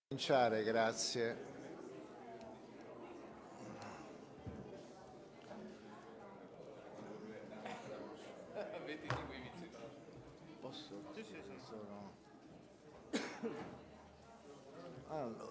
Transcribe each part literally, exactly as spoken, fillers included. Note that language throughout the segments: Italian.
Cominciare, grazie. Posso? Sì, sì, sì. Sono... Allora.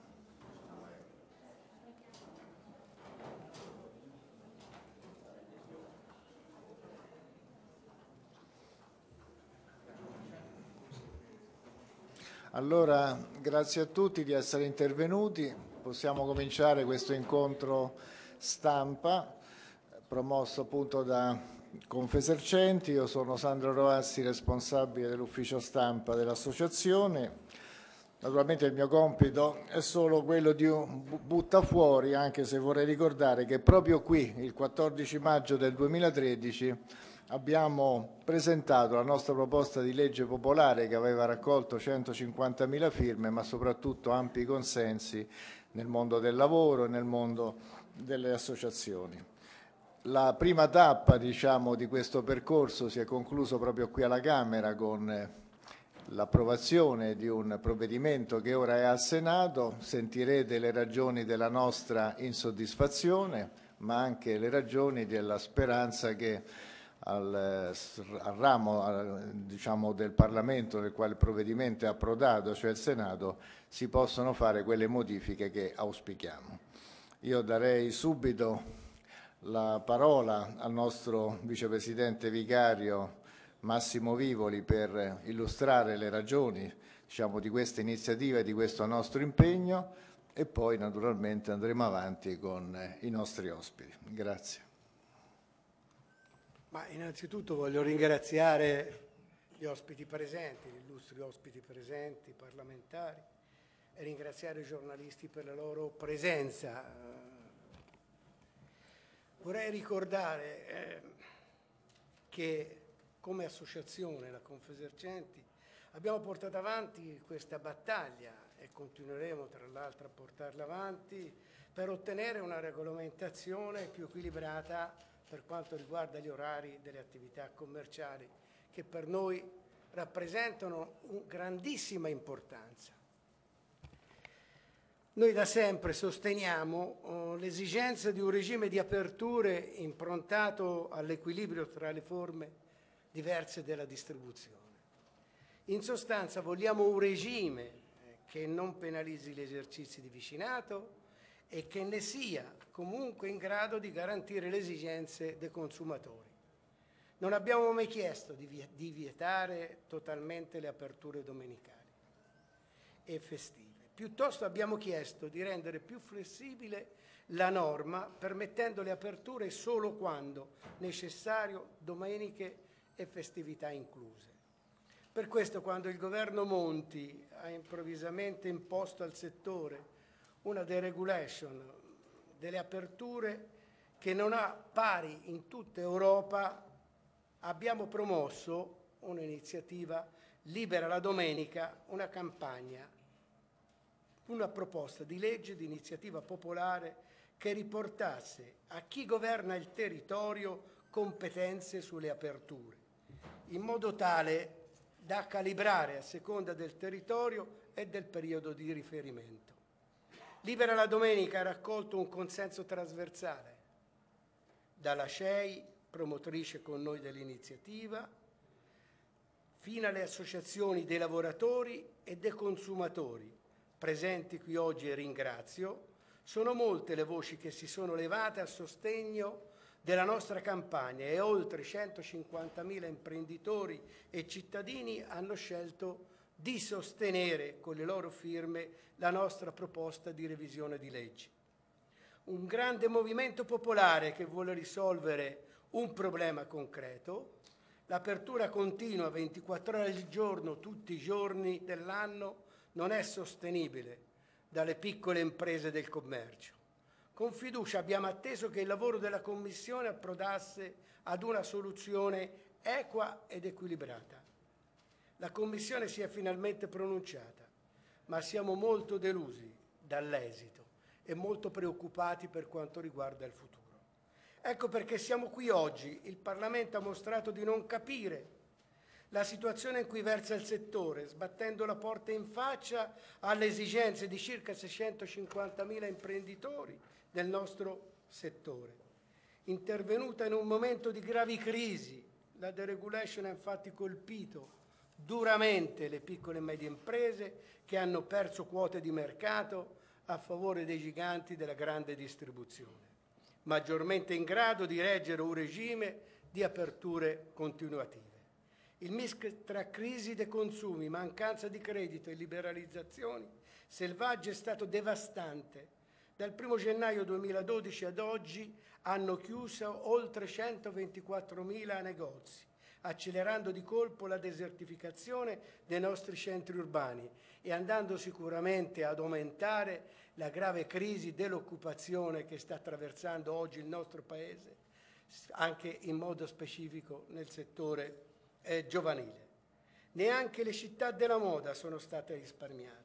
Allora, grazie a tutti di essere intervenuti. Possiamo cominciare questo incontro stampa promosso appunto da Confesercenti. Io sono Sandro Rovassi, responsabile dell'ufficio stampa dell'associazione. Naturalmente il mio compito è solo quello di un buttafuori, anche se vorrei ricordare che proprio qui, il quattordici maggio del duemilatredici, abbiamo presentato la nostra proposta di legge popolare che aveva raccolto centocinquantamila firme, ma soprattutto ampi consensi nel mondo del lavoro e nel mondo delle associazioni. La prima tappa, diciamo, di questo percorso si è concluso proprio qui alla Camera con l'approvazione di un provvedimento che ora è al Senato. Sentirete le ragioni della nostra insoddisfazione, ma anche le ragioni della speranza che al, al ramo al, diciamo, del Parlamento nel quale il provvedimento è approdato, cioè il Senato, si possono fare quelle modifiche che auspichiamo. Io darei subito la parola al nostro vicepresidente vicario Massimo Vivoli per illustrare le ragioni, diciamo, di questa iniziativa e di questo nostro impegno, e poi naturalmente andremo avanti con i nostri ospiti. Grazie. Ma innanzitutto voglio ringraziare gli ospiti presenti, gli illustri ospiti presenti, i parlamentari, e ringraziare i giornalisti per la loro presenza. Vorrei ricordare eh, che come associazione, la Confesercenti, abbiamo portato avanti questa battaglia e continueremo tra l'altro a portarla avanti per ottenere una regolamentazione più equilibrata per quanto riguarda gli orari delle attività commerciali, che per noi rappresentano una grandissima importanza. Noi da sempre sosteniamo oh, l'esigenza di un regime di aperture improntato all'equilibrio tra le forme diverse della distribuzione. In sostanza vogliamo un regime che non penalizzi gli esercizi di vicinato e che ne sia comunque in grado di garantire le esigenze dei consumatori. Non abbiamo mai chiesto di vietare totalmente le aperture domenicali e festive. Piuttosto abbiamo chiesto di rendere più flessibile la norma, permettendo le aperture solo quando necessario, domeniche e festività incluse. Per questo, quando il governo Monti ha improvvisamente imposto al settore una deregulation delle aperture che non ha pari in tutta Europa, abbiamo promosso un'iniziativa Libera la Domenica, una campagna, una proposta di legge di iniziativa popolare che riportasse a chi governa il territorio competenze sulle aperture, in modo tale da calibrare a seconda del territorio e del periodo di riferimento. Libera la Domenica ha raccolto un consenso trasversale dalla C E I, promotrice con noi dell'iniziativa, fino alle associazioni dei lavoratori e dei consumatori, presenti qui oggi e ringrazio. Sono molte le voci che si sono levate a sostegno della nostra campagna e oltre centocinquantamila imprenditori e cittadini hanno scelto di sostenere con le loro firme la nostra proposta di revisione di legge. Un grande movimento popolare che vuole risolvere un problema concreto. L'apertura continua ventiquattro ore al giorno, tutti i giorni dell'anno, non è sostenibile dalle piccole imprese del commercio. Con fiducia abbiamo atteso che il lavoro della Commissione approdasse ad una soluzione equa ed equilibrata. La Commissione si è finalmente pronunciata, ma siamo molto delusi dall'esito e molto preoccupati per quanto riguarda il futuro. Ecco perché siamo qui oggi. Il Parlamento ha mostrato di non capire la situazione in cui versa il settore, sbattendo la porta in faccia alle esigenze di circa seicentocinquantamila imprenditori del nostro settore. Intervenuta in un momento di gravi crisi, la deregulation ha infatti colpito duramente le piccole e medie imprese che hanno perso quote di mercato a favore dei giganti della grande distribuzione, maggiormente in grado di reggere un regime di aperture continuative. Il mix tra crisi dei consumi, mancanza di credito e liberalizzazioni selvagge è stato devastante. Dal primo gennaio duemiladodici ad oggi hanno chiuso oltre centoventiquattromila negozi, accelerando di colpo la desertificazione dei nostri centri urbani e andando sicuramente ad aumentare la grave crisi dell'occupazione che sta attraversando oggi il nostro Paese, anche in modo specifico nel settore eh, giovanile. Neanche le città della moda sono state risparmiate.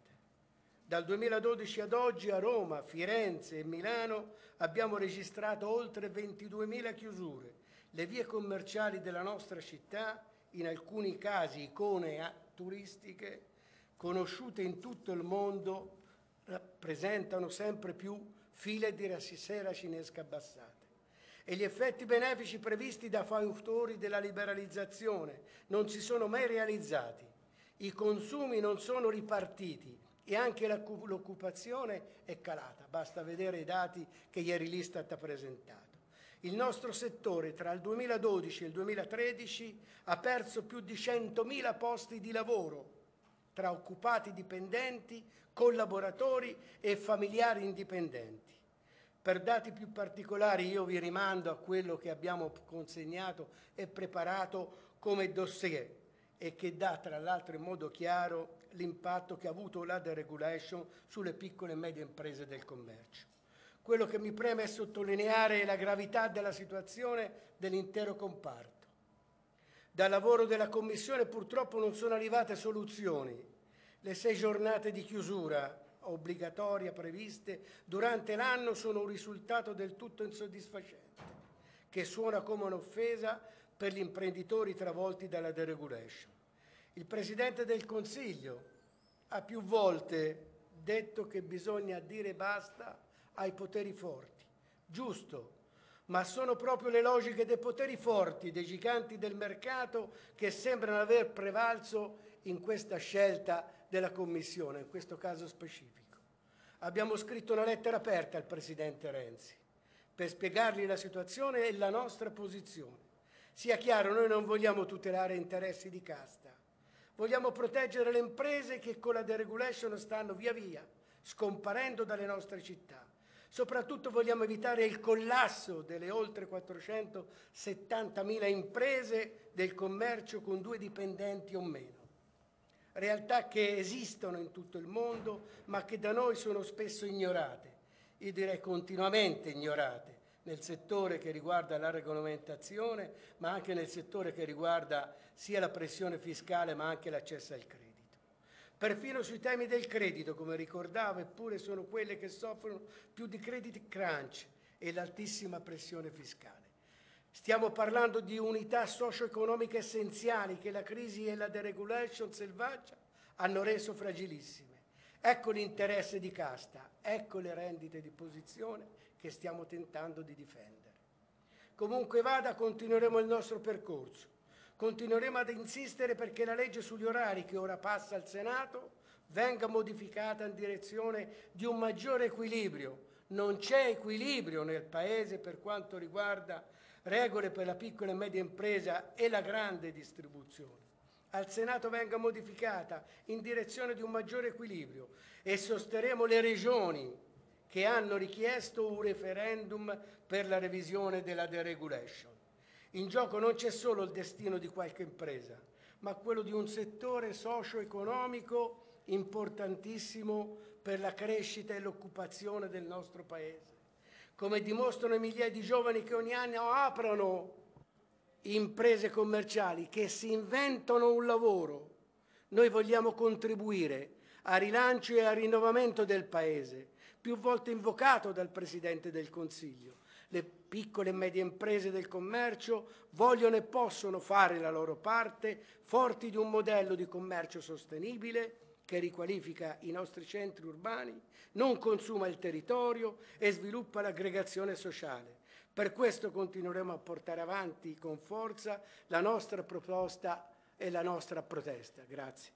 Dal duemiladodici ad oggi a Roma, Firenze e Milano abbiamo registrato oltre ventiduemila chiusure. Le vie commerciali della nostra città, in alcuni casi icone turistiche, conosciute in tutto il mondo, rappresentano sempre più file di sera cinesca abbassate. E gli effetti benefici previsti da fautori della liberalizzazione non si sono mai realizzati. I consumi non sono ripartiti e anche l'occupazione è calata. Basta vedere i dati che ieri l'Istat ha presentato. Il nostro settore tra il duemiladodici e il duemilatredici ha perso più di centomila posti di lavoro tra occupati dipendenti, collaboratori e familiari indipendenti. Per dati più particolari io vi rimando a quello che abbiamo consegnato e preparato come dossier e che dà tra l'altro in modo chiaro l'impatto che ha avuto la deregulation sulle piccole e medie imprese del commercio. Quello che mi preme è sottolineare la gravità della situazione dell'intero comparto. Dal lavoro della Commissione purtroppo non sono arrivate soluzioni. Le sei giornate di chiusura obbligatoria previste durante l'anno sono un risultato del tutto insoddisfacente, che suona come un'offesa per gli imprenditori travolti dalla deregulation. Il Presidente del Consiglio ha più volte detto che bisogna dire basta ai poteri forti. Giusto, ma sono proprio le logiche dei poteri forti, dei giganti del mercato, che sembrano aver prevalso in questa scelta della Commissione, in questo caso specifico. Abbiamo scritto una lettera aperta al Presidente Renzi per spiegargli la situazione e la nostra posizione. Sia chiaro, noi non vogliamo tutelare interessi di casta, vogliamo proteggere le imprese che con la deregulation stanno via via scomparendo dalle nostre città. Soprattutto vogliamo evitare il collasso delle oltre quattrocentosettantamila imprese del commercio con due dipendenti o meno. Realtà che esistono in tutto il mondo, ma che da noi sono spesso ignorate, io direi continuamente ignorate, nel settore che riguarda la regolamentazione, ma anche nel settore che riguarda sia la pressione fiscale, ma anche l'accesso al credito. Perfino sui temi del credito, come ricordavo, eppure sono quelle che soffrono più di credit crunch e l'altissima pressione fiscale. Stiamo parlando di unità socio-economiche essenziali che la crisi e la deregulation selvaggia hanno reso fragilissime. Ecco l'interesse di casta, ecco le rendite di posizione che stiamo tentando di difendere. Comunque vada, continueremo il nostro percorso. Continueremo ad insistere perché la legge sugli orari che ora passa al Senato venga modificata in direzione di un maggiore equilibrio. Non c'è equilibrio nel Paese per quanto riguarda regole per la piccola e media impresa e la grande distribuzione. Al Senato venga modificata in direzione di un maggiore equilibrio e sosterremo le regioni che hanno richiesto un referendum per la revisione della deregulation. In gioco non c'è solo il destino di qualche impresa, ma quello di un settore socio-economico importantissimo per la crescita e l'occupazione del nostro Paese. Come dimostrano migliaia di giovani che ogni anno aprono imprese commerciali, che si inventano un lavoro. Noi vogliamo contribuire al rilancio e al rinnovamento del Paese, più volte invocato dal Presidente del Consiglio. Le piccole e medie imprese del commercio vogliono e possono fare la loro parte, forti di un modello di commercio sostenibile che riqualifica i nostri centri urbani, non consuma il territorio e sviluppa l'aggregazione sociale. Per questo continueremo a portare avanti con forza la nostra proposta e la nostra protesta. Grazie.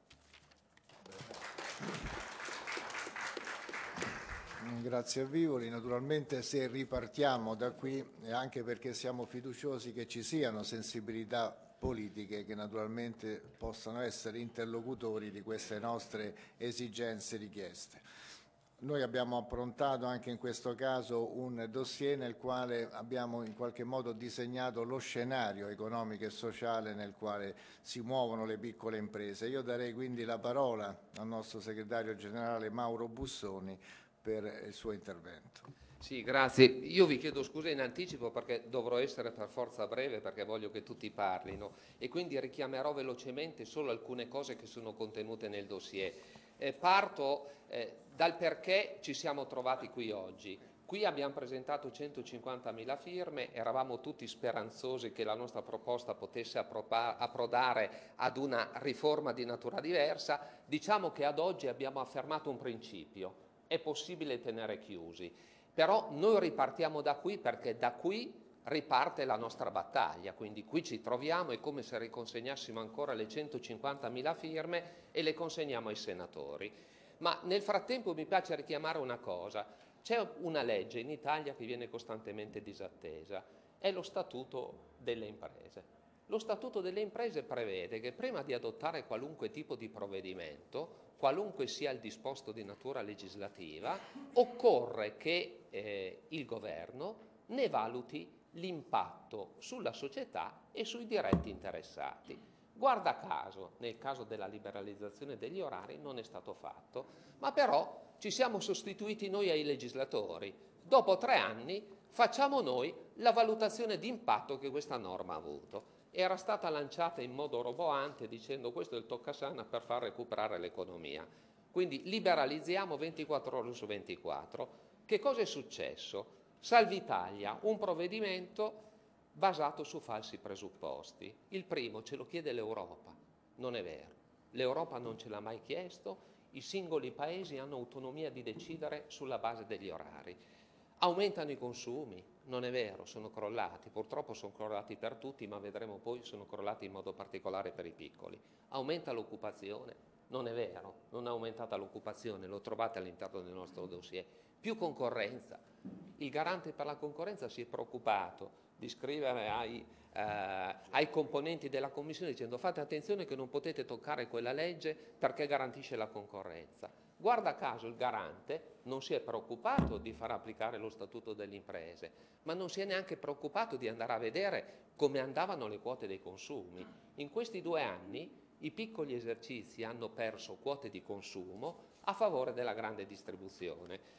Grazie a Vivoli. Naturalmente se ripartiamo da qui è anche perché siamo fiduciosi che ci siano sensibilità politiche che naturalmente possano essere interlocutori di queste nostre esigenze e richieste. Noi abbiamo approntato anche in questo caso un dossier nel quale abbiamo in qualche modo disegnato lo scenario economico e sociale nel quale si muovono le piccole imprese. Io darei quindi la parola al nostro segretario generale Mauro Bussoni per il suo intervento. Sì, grazie. Io vi chiedo scusa in anticipo perché dovrò essere per forza breve perché voglio che tutti parlino e quindi richiamerò velocemente solo alcune cose che sono contenute nel dossier. Eh, parto eh, dal perché ci siamo trovati qui oggi. Qui abbiamo presentato centocinquantamila firme, eravamo tutti speranzosi che la nostra proposta potesse approdare ad una riforma di natura diversa. Diciamo che ad oggi abbiamo affermato un principio: è possibile tenere chiusi. Però noi ripartiamo da qui perché da qui riparte la nostra battaglia, quindi qui ci troviamo, è come se riconsegnassimo ancora le centocinquantamila firme e le consegniamo ai senatori. Ma nel frattempo mi piace richiamare una cosa: c'è una legge in Italia che viene costantemente disattesa, è lo Statuto delle imprese. Lo Statuto delle imprese prevede che prima di adottare qualunque tipo di provvedimento, qualunque sia il disposto di natura legislativa, occorre che eh, il governo ne valuti l'impatto sulla società e sui diretti interessati. Guarda caso, nel caso della liberalizzazione degli orari non è stato fatto, ma però ci siamo sostituiti noi ai legislatori. Dopo tre anni facciamo noi la valutazione di impatto che questa norma ha avuto. Era stata lanciata in modo roboante dicendo questo è il toccasana per far recuperare l'economia. Quindi liberalizziamo ventiquattro ore su ventiquattro. Che cosa è successo? Salva Italia, un provvedimento basato su falsi presupposti. Il primo: ce lo chiede l'Europa. Non è vero. L'Europa non ce l'ha mai chiesto, i singoli paesi hanno autonomia di decidere sulla base degli orari. Aumentano i consumi. Non è vero, sono crollati, purtroppo sono crollati per tutti, ma vedremo poi sono crollati in modo particolare per i piccoli. Aumenta l'occupazione? Non è vero, non è aumentata l'occupazione, lo trovate all'interno del nostro dossier. Più concorrenza. Il garante per la concorrenza si è preoccupato di scrivere ai, eh, ai componenti della Commissione dicendo fate attenzione che non potete toccare quella legge perché garantisce la concorrenza. Guarda caso il garante non si è preoccupato di far applicare lo Statuto delle imprese, ma non si è neanche preoccupato di andare a vedere come andavano le quote dei consumi. In questi due anni i piccoli esercizi hanno perso quote di consumo a favore della grande distribuzione.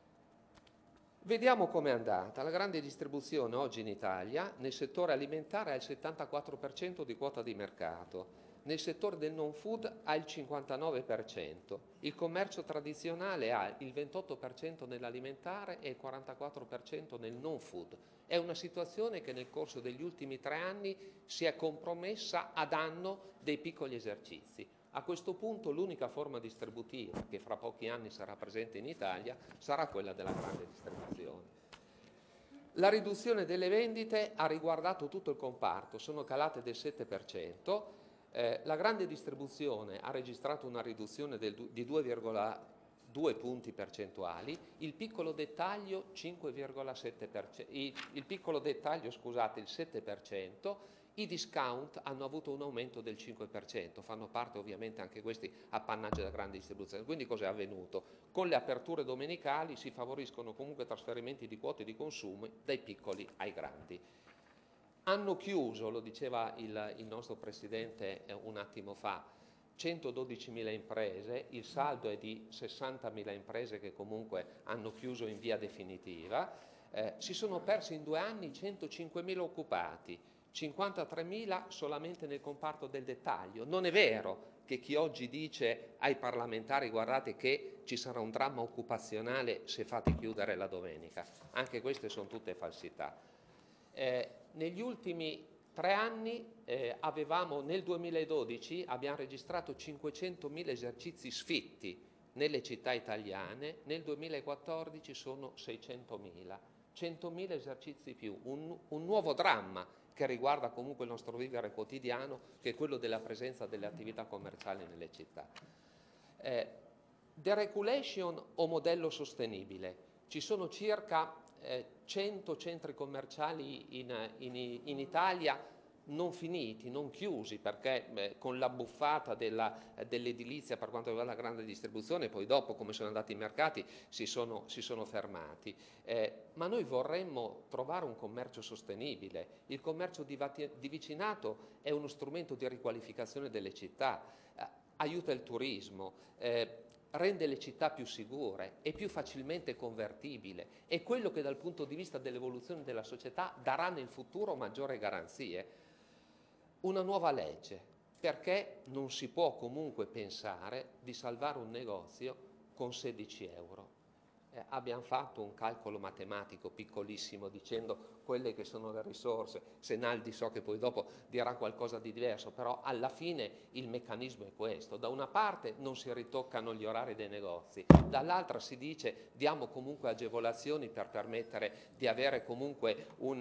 Vediamo com'è andata. La grande distribuzione oggi in Italia nel settore alimentare ha il settantaquattro per cento di quota di mercato. Nel settore del non food ha il cinquantanove per cento, il commercio tradizionale ha il ventotto per cento nell'alimentare e il quarantaquattro per cento nel non food. È una situazione che nel corso degli ultimi tre anni si è compromessa a danno dei piccoli esercizi. A questo punto l'unica forma distributiva che fra pochi anni sarà presente in Italia sarà quella della grande distribuzione. La riduzione delle vendite ha riguardato tutto il comparto, sono calate del sette per cento. Eh, la grande distribuzione ha registrato una riduzione del, di due virgola due punti percentuali, il piccolo dettaglio cinque virgola sette per cento, il, il piccolo dettaglio scusate il sette per cento, i discount hanno avuto un aumento del cinque per cento, fanno parte ovviamente anche questi appannaggi della grande distribuzione. Quindi cos'è avvenuto? Con le aperture domenicali si favoriscono comunque trasferimenti di quote di consumo dai piccoli ai grandi. Hanno chiuso, lo diceva il, il nostro Presidente eh, un attimo fa, centododicimila imprese, il saldo è di sessantamila imprese che comunque hanno chiuso in via definitiva, eh, si sono persi in due anni centocinquemila occupati, cinquantatremila solamente nel comparto del dettaglio. Non è vero che chi oggi dice ai parlamentari guardate che ci sarà un dramma occupazionale se fate chiudere la domenica. Anche queste sono tutte falsità. Eh, negli ultimi tre anni eh, avevamo, nel duemiladodici abbiamo registrato cinquecentomila esercizi sfitti nelle città italiane, nel duemilaquattordici sono seicentomila, centomila esercizi più, un, un nuovo dramma che riguarda comunque il nostro vivere quotidiano, che è quello della presenza delle attività commerciali nelle città. Eh, deregulation o modello sostenibile? Ci sono circa eh, cento centri commerciali in, in, in Italia non finiti, non chiusi, perché eh, con la buffata della, eh, dell'edilizia per quanto riguarda la grande distribuzione, poi dopo come sono andati i mercati si sono, si sono fermati. Eh, ma noi vorremmo trovare un commercio sostenibile. Il commercio di, di vicinato è uno strumento di riqualificazione delle città, eh, aiuta il turismo, eh, rende le città più sicure e più facilmente convertibile, è quello che dal punto di vista dell'evoluzione della società darà nel futuro maggiori garanzie. Una nuova legge, perché non si può comunque pensare di salvare un negozio con sedici euro. Eh, abbiamo fatto un calcolo matematico piccolissimo dicendo quelle che sono le risorse, Senaldi so che poi dopo dirà qualcosa di diverso, però alla fine il meccanismo è questo: da una parte non si ritoccano gli orari dei negozi, dall'altra si dice diamo comunque agevolazioni per permettere di avere comunque un,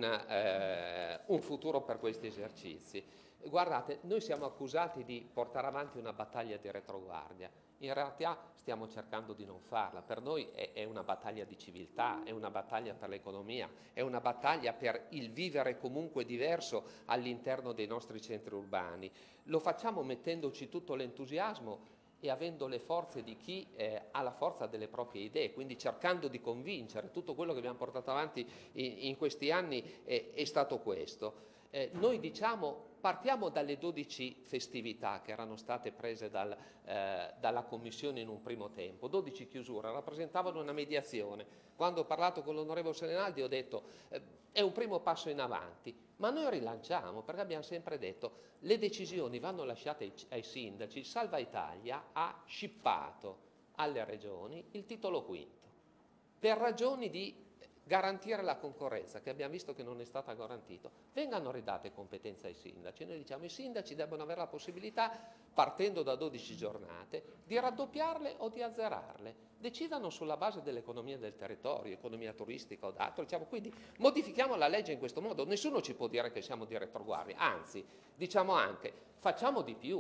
eh, un futuro per questi esercizi. Guardate, noi siamo accusati di portare avanti una battaglia di retroguardia, in realtà stiamo cercando di non farla. Per noi è, è una battaglia di civiltà, è una battaglia per l'economia, è una battaglia per il vivere comunque diverso all'interno dei nostri centri urbani. Lo facciamo mettendoci tutto l'entusiasmo e avendo le forze di chi eh, ha la forza delle proprie idee, quindi cercando di convincere. Tutto quello che abbiamo portato avanti in, in questi anni è, è stato questo. Eh, noi diciamo partiamo dalle dodici festività che erano state prese dal, eh, dalla Commissione in un primo tempo, dodici chiusure, rappresentavano una mediazione. Quando ho parlato con l'onorevole Senaldi ho detto eh, è un primo passo in avanti, ma noi rilanciamo perché abbiamo sempre detto le decisioni vanno lasciate ai, ai sindaci. Il Salva Italia ha scippato alle regioni il titolo quinto per ragioni di garantire la concorrenza, che abbiamo visto che non è stata garantita. Vengano ridate competenze ai sindaci. Noi diciamo i sindaci devono avere la possibilità, partendo da dodici giornate, di raddoppiarle o di azzerarle. Decidano sulla base dell'economia del territorio, economia turistica o d'altro. Diciamo, quindi modifichiamo la legge in questo modo. Nessuno ci può dire che siamo di retroguardia, anzi, diciamo anche, facciamo di più.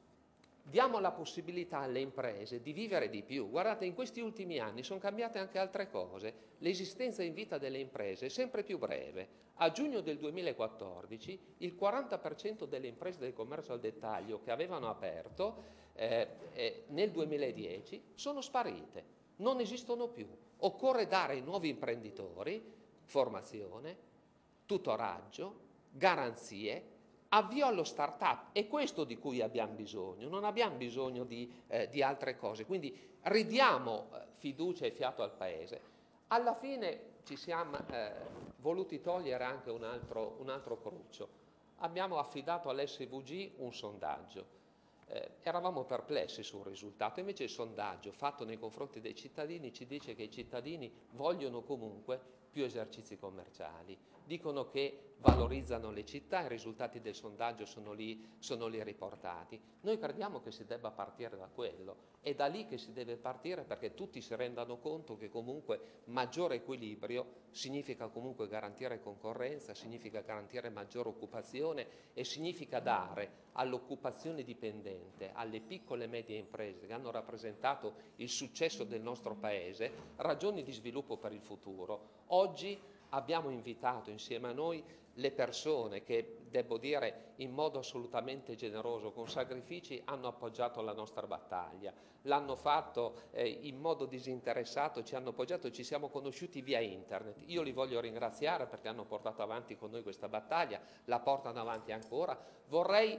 Diamo la possibilità alle imprese di vivere di più. Guardate, in questi ultimi anni sono cambiate anche altre cose. L'esistenza in vita delle imprese è sempre più breve. A giugno del duemilaquattordici il quaranta per cento delle imprese del commercio al dettaglio che avevano aperto eh, eh, nel duemiladieci sono sparite, non esistono più. Occorre dare ai nuovi imprenditori formazione, tutoraggio, garanzie, avvio allo start-up. È questo di cui abbiamo bisogno, non abbiamo bisogno di, eh, di altre cose. Quindi ridiamo eh, fiducia e fiato al Paese. Alla fine ci siamo eh, voluti togliere anche un altro, un altro cruccio. Abbiamo affidato all'S V G un sondaggio. Eh, eravamo perplessi sul risultato, invece il sondaggio fatto nei confronti dei cittadini ci dice che i cittadini vogliono comunque più esercizi commerciali, dicono che valorizzano le città, i risultati del sondaggio sono lì, sono lì riportati. Noi crediamo che si debba partire da quello, è da lì che si deve partire perché tutti si rendano conto che comunque maggiore equilibrio significa comunque garantire concorrenza, significa garantire maggiore occupazione e significa dare all'occupazione dipendente, alle piccole e medie imprese che hanno rappresentato il successo del nostro Paese, ragioni di sviluppo per il futuro. Oggi abbiamo invitato insieme a noi le persone che, devo dire, in modo assolutamente generoso, con sacrifici, hanno appoggiato la nostra battaglia. L'hanno fatto eh, in modo disinteressato, ci hanno appoggiato, ci siamo conosciuti via internet. Io li voglio ringraziare perché hanno portato avanti con noi questa battaglia, la portano avanti ancora. Vorrei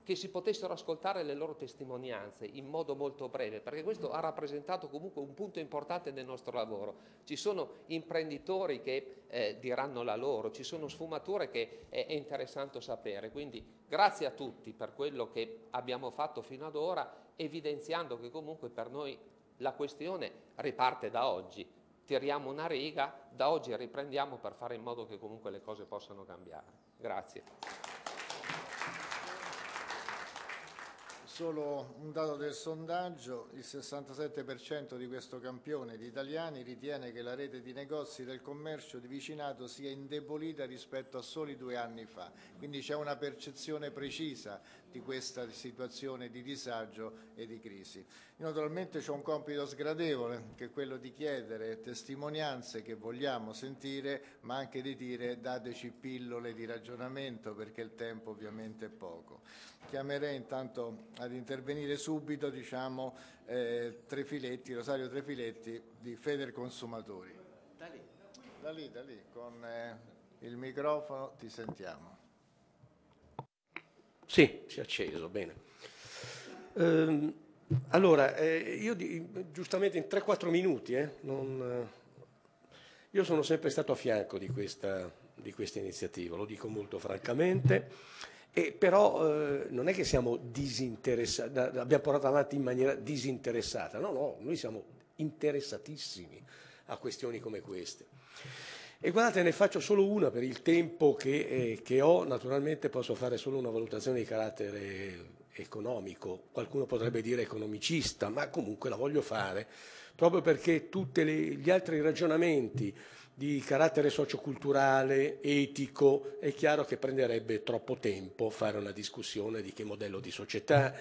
che si potessero ascoltare le loro testimonianze in modo molto breve, perché questo ha rappresentato comunque un punto importante del nostro lavoro. Ci sono imprenditori che eh, diranno la loro, ci sono sfumature che è, è interessante sapere, quindi grazie a tutti per quello che abbiamo fatto fino ad ora, evidenziando che comunque per noi la questione riparte da oggi. Tiriamo una riga, da oggi riprendiamo per fare in modo che comunque le cose possano cambiare. Grazie. Solo un dato del sondaggio: il sessantasette per cento di questo campione di italiani ritiene che la rete di negozi del commercio di vicinato sia indebolita rispetto a soli due anni fa, quindi c'è una percezione precisa di questa situazione di disagio e di crisi. Io naturalmente c'ho un compito sgradevole, che è quello di chiedere testimonianze che vogliamo sentire, ma anche di dire dateci pillole di ragionamento, perché il tempo ovviamente è poco. Chiamerei intanto ad intervenire subito, diciamo, eh, Trefiletti, Rosario Trefiletti di Federconsumatori. Da lì, da lì, da lì con eh, il microfono ti sentiamo. Sì, si è acceso, bene. Ehm, allora, eh, io di, giustamente in tre quattro minuti, eh, non, eh, io sono sempre stato a fianco di questa, di questa iniziativa, lo dico molto francamente. E però eh, non è che siamo disinteressati, l'abbiamo portata avanti in maniera disinteressata, no, no, noi siamo interessatissimi a questioni come queste. E guardate, ne faccio solo una per il tempo che, eh, che ho, naturalmente posso fare solo una valutazione di carattere economico, qualcuno potrebbe dire economicista, ma comunque la voglio fare, proprio perché tutti gli altri ragionamenti di carattere socioculturale, etico, è chiaro che prenderebbe troppo tempo fare una discussione di che modello di società,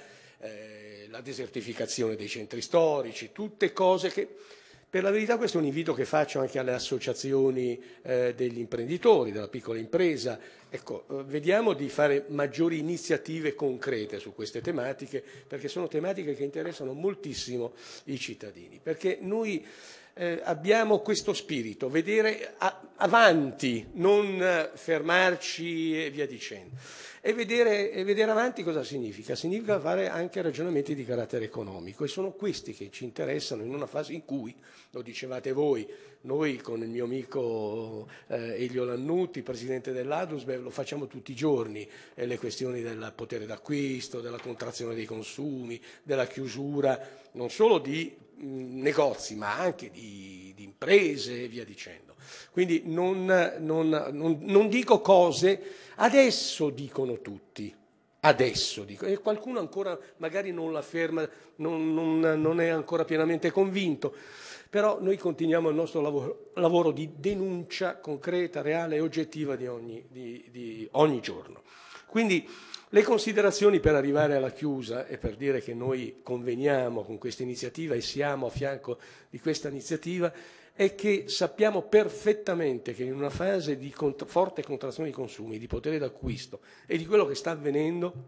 eh, la desertificazione dei centri storici, tutte cose che, per la verità, questo è un invito che faccio anche alle associazioni eh, degli imprenditori, della piccola impresa. Ecco, eh, vediamo di fare maggiori iniziative concrete su queste tematiche, perché sono tematiche che interessano moltissimo i cittadini, perché noi Eh, abbiamo questo spirito, vedere a, avanti, non eh, fermarci e via dicendo. E vedere, e vedere avanti cosa significa? Significa fare anche ragionamenti di carattere economico, e sono questi che ci interessano in una fase in cui, lo dicevate voi, noi con il mio amico eh, Elio Lannutti, presidente dell'Adus, beh, lo facciamo tutti i giorni, eh, le questioni del potere d'acquisto, della contrazione dei consumi, della chiusura, non solo di negozi, ma anche di, di imprese e via dicendo. Quindi non, non, non, non dico cose, adesso dicono tutti, adesso dicono, e qualcuno ancora magari non la ferma, non, non, non è ancora pienamente convinto, però noi continuiamo il nostro lavoro, lavoro di denuncia concreta, reale e oggettiva di ogni, di, di ogni giorno. Quindi le considerazioni per arrivare alla chiusa e per dire che noi conveniamo con questa iniziativa e siamo a fianco di questa iniziativa è che sappiamo perfettamente che in una fase di cont- forte contrazione dei consumi, di potere d'acquisto e di quello che sta avvenendo,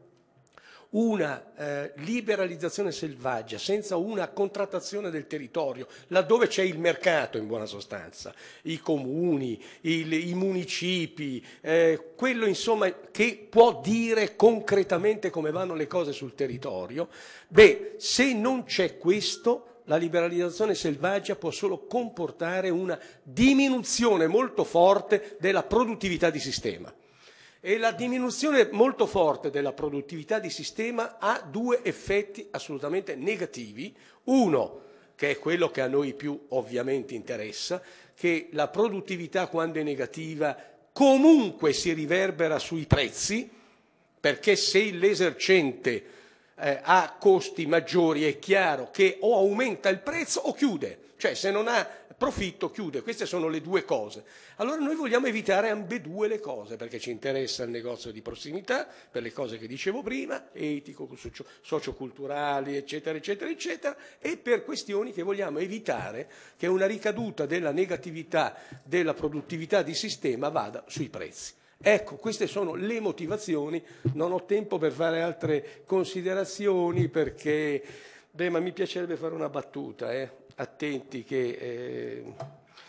una eh, liberalizzazione selvaggia senza una contrattazione del territorio, laddove c'è il mercato in buona sostanza, i comuni, il, i municipi, eh, quello insomma che può dire concretamente come vanno le cose sul territorio, beh, se non c'è questo, la liberalizzazione selvaggia può solo comportare una diminuzione molto forte della produttività di sistema. E la diminuzione molto forte della produttività di sistema ha due effetti assolutamente negativi. Uno, che è quello che a noi più ovviamente interessa, che la produttività quando è negativa comunque si riverbera sui prezzi, perché se l'esercente eh, ha costi maggiori è chiaro che o aumenta il prezzo o chiude, cioè se non ha profitto chiude. Queste sono le due cose. Allora noi vogliamo evitare ambedue le cose, perché ci interessa il negozio di prossimità, per le cose che dicevo prima, etico, socio, socioculturali, eccetera, eccetera, eccetera, e per questioni che vogliamo evitare che una ricaduta della negatività della produttività di sistema vada sui prezzi. Ecco, queste sono le motivazioni, non ho tempo per fare altre considerazioni perché, beh, ma mi piacerebbe fare una battuta, eh? Attenti che eh,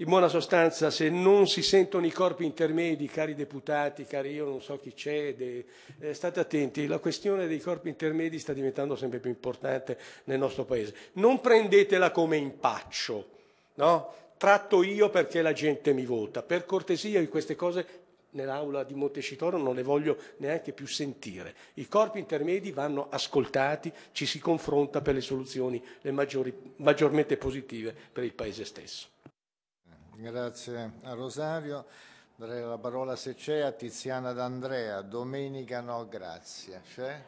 In buona sostanza, se non si sentono i corpi intermedi, cari deputati, cari io non so chi c'è, eh, state attenti, la questione dei corpi intermedi sta diventando sempre più importante nel nostro Paese. Non prendetela come impaccio, no? Tratto io perché la gente mi vota. Per cortesia, di queste cose nell'aula di Montecitorio non le voglio neanche più sentire. I corpi intermedi vanno ascoltati, ci si confronta per le soluzioni le maggiori, maggiormente positive per il Paese stesso. Grazie a Rosario. Darei la parola, se c'è, a Tiziana D'Andrea. Domenica no, grazie. C'è?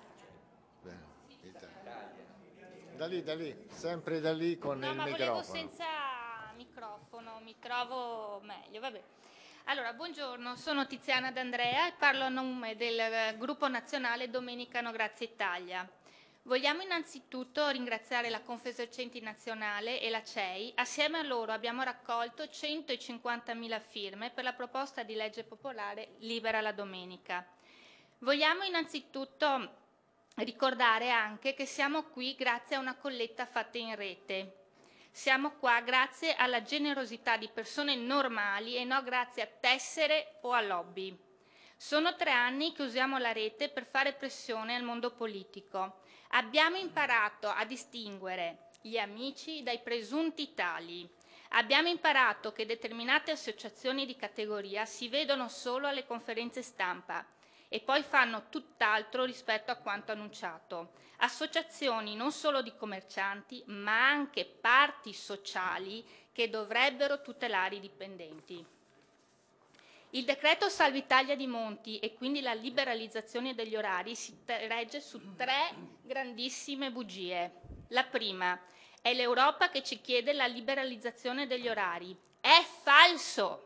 Da lì, da lì, sempre da lì con no, il ma microfono. Volevo senza microfono, mi trovo meglio, vabbè. Allora, buongiorno, sono Tiziana D'Andrea e parlo a nome del gruppo nazionale Domenica no, grazie Italia. Vogliamo innanzitutto ringraziare la Confesercenti Nazionale e la C E I. Assieme a loro abbiamo raccolto centocinquantamila firme per la proposta di legge popolare Libera la Domenica. Vogliamo innanzitutto ricordare anche che siamo qui grazie a una colletta fatta in rete. Siamo qua grazie alla generosità di persone normali e non grazie a tessere o a lobby. Sono tre anni che usiamo la rete per fare pressione al mondo politico. Abbiamo imparato a distinguere gli amici dai presunti tali. Abbiamo imparato che determinate associazioni di categoria si vedono solo alle conferenze stampa e poi fanno tutt'altro rispetto a quanto annunciato. Associazioni non solo di commercianti, ma anche parti sociali che dovrebbero tutelare i dipendenti. Il decreto Salva Italia di Monti e quindi la liberalizzazione degli orari si regge su tre grandissime bugie. La prima è l'Europa che ci chiede la liberalizzazione degli orari. È falso!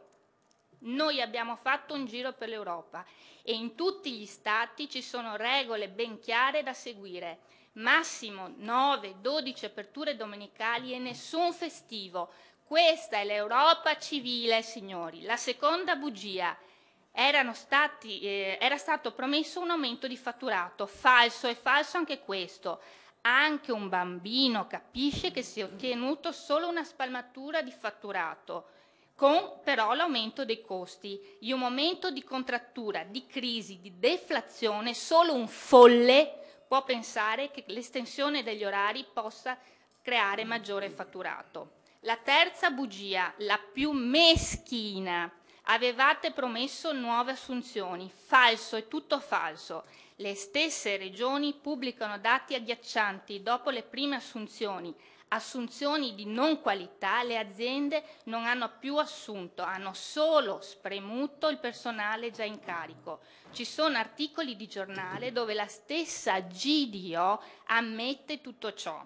Noi abbiamo fatto un giro per l'Europa e in tutti gli Stati ci sono regole ben chiare da seguire. Massimo nove dodici aperture domenicali e nessun festivo. Questa è l'Europa civile, signori. La seconda bugia. Erano stati, eh, era stato promesso un aumento di fatturato. Falso, è falso anche questo. Anche un bambino capisce che si è ottenuto solo una spalmatura di fatturato, con però l'aumento dei costi. In un momento di contrattura, di crisi, di deflazione, solo un folle può pensare che l'estensione degli orari possa creare maggiore fatturato. La terza bugia, la più meschina. Avevate promesso nuove assunzioni. Falso, è tutto falso. Le stesse regioni pubblicano dati agghiaccianti dopo le prime assunzioni. Assunzioni di non qualità, le aziende non hanno più assunto, hanno solo spremuto il personale già in carico. Ci sono articoli di giornale dove la stessa G D O ammette tutto ciò.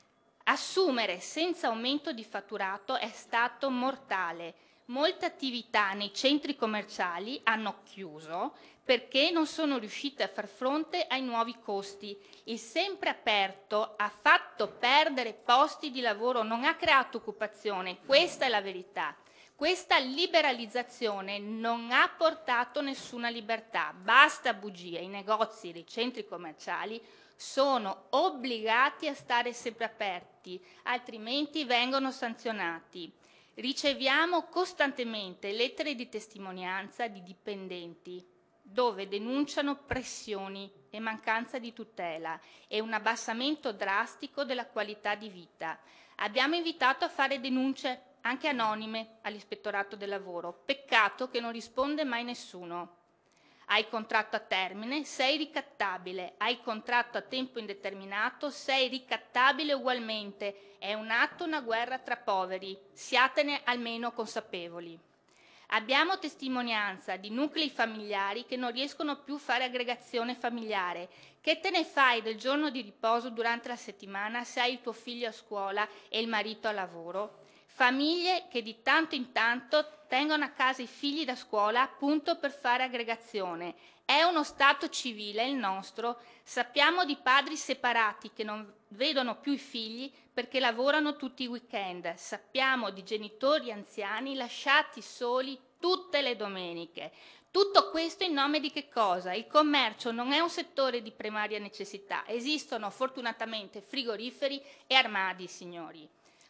Assumere senza aumento di fatturato è stato mortale. Molte attività nei centri commerciali hanno chiuso perché non sono riuscite a far fronte ai nuovi costi. Il sempre aperto ha fatto perdere posti di lavoro, non ha creato occupazione, questa è la verità. Questa liberalizzazione non ha portato nessuna libertà, basta bugie, i negozi dei centri commerciali sono obbligati a stare sempre aperti, altrimenti vengono sanzionati. Riceviamo costantemente lettere di testimonianza di dipendenti dove denunciano pressioni e mancanza di tutela e un abbassamento drastico della qualità di vita. Abbiamo invitato a fare denunce anche anonime all'Ispettorato del Lavoro. Peccato che non risponde mai nessuno. Hai contratto a termine, sei ricattabile. Hai contratto a tempo indeterminato, sei ricattabile ugualmente. È un atto, una guerra tra poveri. Siatene almeno consapevoli. Abbiamo testimonianza di nuclei familiari che non riescono più a fare aggregazione familiare. Che te ne fai del giorno di riposo durante la settimana se hai il tuo figlio a scuola e il marito a lavoro? Famiglie che di tanto in tanto tengono a casa i figli da scuola appunto per fare aggregazione. È uno stato civile il nostro. Sappiamo di padri separati che non vedono più i figli perché lavorano tutti i weekend. Sappiamo di genitori anziani lasciati soli tutte le domeniche. Tutto questo in nome di che cosa? Il commercio non è un settore di primaria necessità. Esistono fortunatamente frigoriferi e armadi, signori.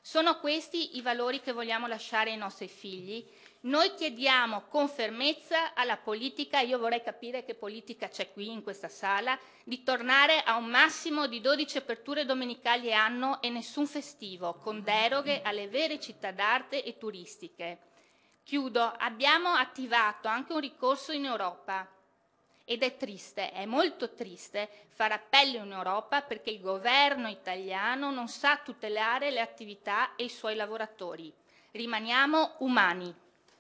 Sono questi i valori che vogliamo lasciare ai nostri figli? Noi chiediamo con fermezza alla politica, io vorrei capire che politica c'è qui in questa sala, di tornare a un massimo di dodici aperture domenicali anno e nessun festivo, con deroghe alle vere città d'arte e turistiche. Chiudo, abbiamo attivato anche un ricorso in Europa ed è triste, è molto triste fare appello in Europa perché il governo italiano non sa tutelare le attività e i suoi lavoratori. Rimaniamo umani.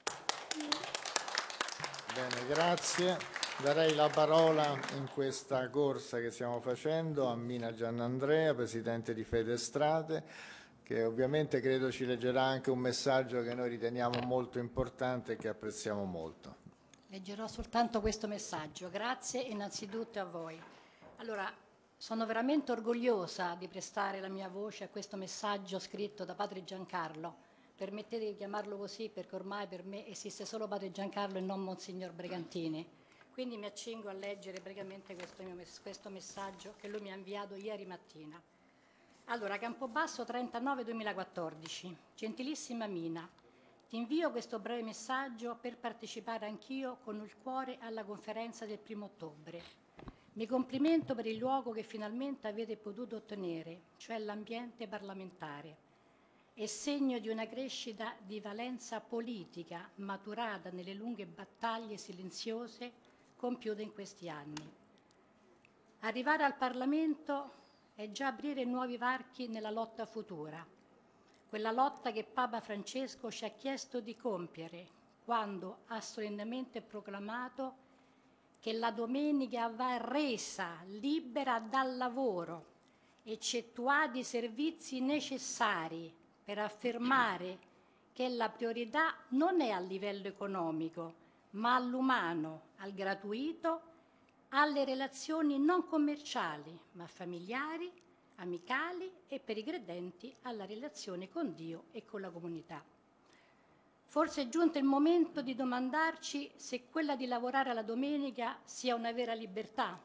Bene, grazie. Darei la parola in questa corsa che stiamo facendo a Mina Giannandrea, Presidente di Fedestrade, che ovviamente credo ci leggerà anche un messaggio che noi riteniamo molto importante e che apprezziamo molto. Leggerò soltanto questo messaggio. Grazie innanzitutto a voi. Allora, sono veramente orgogliosa di prestare la mia voce a questo messaggio scritto da Padre Giancarlo. Permettete di chiamarlo così perché ormai per me esiste solo Padre Giancarlo e non Monsignor Bregantini. Quindi mi accingo a leggere brevemente questo, mio, questo messaggio che lui mi ha inviato ieri mattina. Allora, Campobasso trentanove duemilaquattordici. Gentilissima Mina, ti invio questo breve messaggio per partecipare anch'io con il cuore alla conferenza del primo ottobre. Mi complimento per il luogo che finalmente avete potuto ottenere, cioè l'ambiente parlamentare. È segno di una crescita di valenza politica maturata nelle lunghe battaglie silenziose compiute in questi anni. Arrivare al Parlamento è già aprire nuovi varchi nella lotta futura, quella lotta che Papa Francesco ci ha chiesto di compiere quando ha solennemente proclamato che la domenica va resa libera dal lavoro, eccettuati i servizi necessari per affermare che la priorità non è a livello economico, ma all'umano, al gratuito, alle relazioni non commerciali, ma familiari, amicali e per i credenti alla relazione con Dio e con la comunità. Forse è giunto il momento di domandarci se quella di lavorare la domenica sia una vera libertà.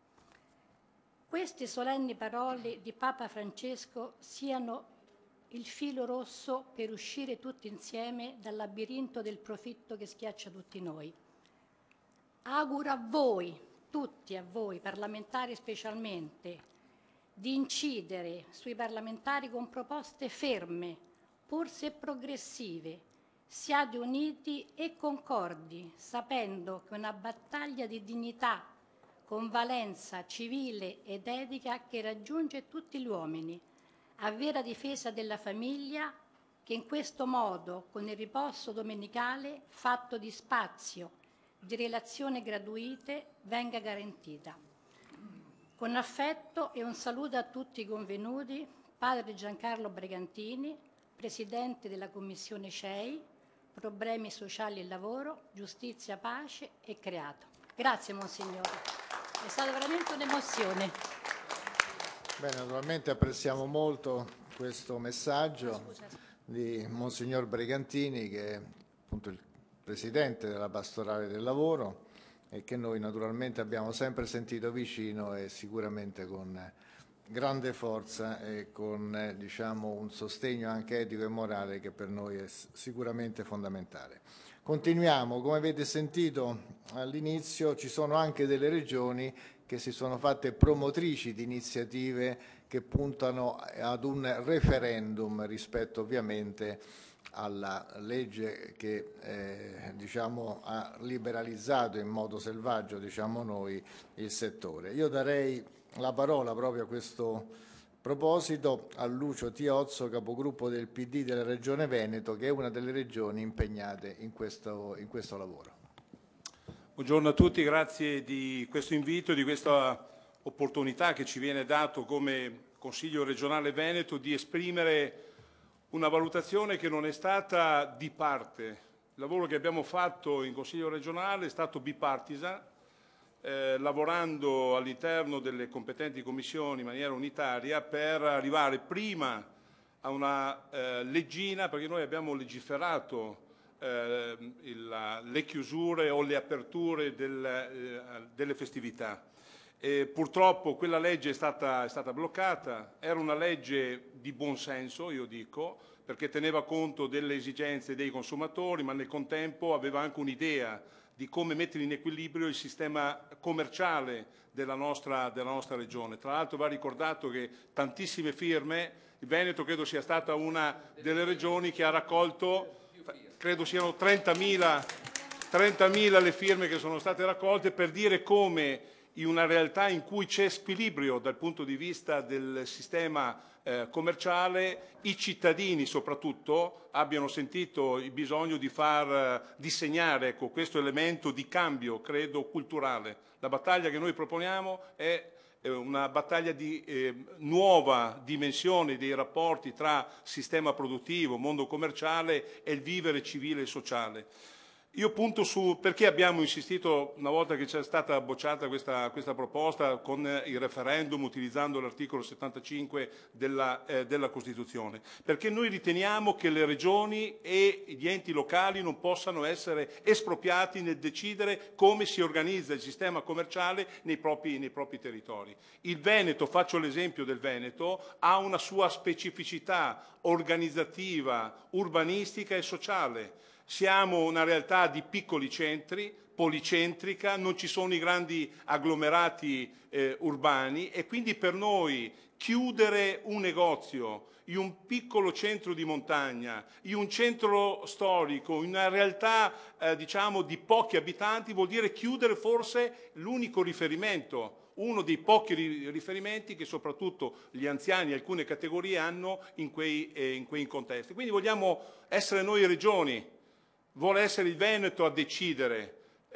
Queste solenni parole di Papa Francesco siano il filo rosso per uscire tutti insieme dal labirinto del profitto che schiaccia tutti noi. Auguro a voi, tutti a voi, parlamentari specialmente, di incidere sui parlamentari con proposte ferme, pur se progressive. Siate uniti e concordi, sapendo che è una battaglia di dignità, con valenza civile ed etica che raggiunge tutti gli uomini, a vera difesa della famiglia che in questo modo, con il riposo domenicale fatto di spazio, di relazioni gratuite, venga garantita. Con affetto e un saluto a tutti i convenuti, Padre Giancarlo Bregantini, Presidente della Commissione C E I, Problemi Sociali e Lavoro, Giustizia, Pace e Creato. Grazie Monsignore, è stata veramente un'emozione. Bene, naturalmente apprezziamo molto questo messaggio di Monsignor Bregantini, che è appunto il Presidente della Pastorale del Lavoro e che noi naturalmente abbiamo sempre sentito vicino e sicuramente con grande forza e con eh, diciamo, un sostegno anche etico e morale che per noi è sicuramente fondamentale. Continuiamo, come avete sentito all'inizio ci sono anche delle regioni che si sono fatte promotrici di iniziative che puntano ad un referendum rispetto ovviamente alla legge che eh, diciamo, ha liberalizzato in modo selvaggio, diciamo noi, il settore. Io darei la parola proprio a questo proposito a Lucio Tiozzo, capogruppo del P D della Regione Veneto, che è una delle regioni impegnate in questo, in questo lavoro. Buongiorno a tutti, grazie di questo invito e di questa opportunità che ci viene dato come Consiglio regionale Veneto di esprimere una valutazione che non è stata di parte. Il lavoro che abbiamo fatto in Consiglio regionale è stato bipartisan, eh, lavorando all'interno delle competenti commissioni in maniera unitaria per arrivare prima a una eh, leggina, perché noi abbiamo legiferato eh, il, le chiusure o le aperture del, eh, delle festività. E purtroppo quella legge è stata, è stata bloccata, era una legge di buon senso, io dico, perché teneva conto delle esigenze dei consumatori, ma nel contempo aveva anche un'idea di come mettere in equilibrio il sistema commerciale della nostra, della nostra regione. Tra l'altro va ricordato che tantissime firme, il Veneto credo sia stata una delle regioni che ha raccolto, credo siano trentamila le firme che sono state raccolte, per dire come in una realtà in cui c'è squilibrio dal punto di vista del sistema eh, commerciale, i cittadini soprattutto abbiano sentito il bisogno di far eh, disegnare ecco, questo elemento di cambio, credo, culturale. La battaglia che noi proponiamo è una battaglia di eh, nuova dimensione dei rapporti tra sistema produttivo, mondo commerciale e il vivere civile e sociale. Io punto su perché abbiamo insistito, una volta che c'è stata bocciata questa, questa proposta, con il referendum utilizzando l'articolo settantacinque della, eh, della Costituzione. Perché noi riteniamo che le regioni e gli enti locali non possano essere espropriati nel decidere come si organizza il sistema commerciale nei propri, nei propri territori. Il Veneto, faccio l'esempio del Veneto, ha una sua specificità organizzativa, urbanistica e sociale. Siamo una realtà di piccoli centri, policentrica, non ci sono i grandi agglomerati eh, urbani e quindi per noi chiudere un negozio in un piccolo centro di montagna, in un centro storico, in una realtà eh, diciamo di pochi abitanti, vuol dire chiudere forse l'unico riferimento, uno dei pochi riferimenti che soprattutto gli anziani e alcune categorie hanno in quei, eh, in quei contesti. Quindi vogliamo essere noi regioni, vuole essere il Veneto a decidere